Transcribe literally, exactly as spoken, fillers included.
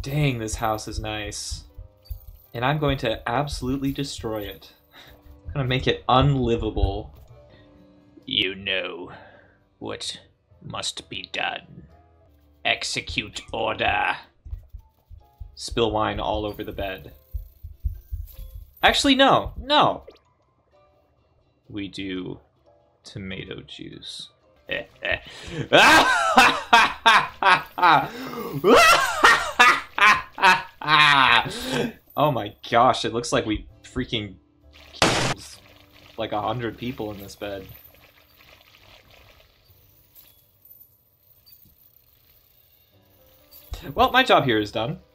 Dang, this house is nice. And I'm going to absolutely destroy it. I'm going to make it unlivable. You know what must be done. Execute order. Spill wine all over the bed. Actually, no. No. We do tomato juice. Oh my gosh, it looks like we freaking killed like a hundred people in this bed. Well, my job here is done.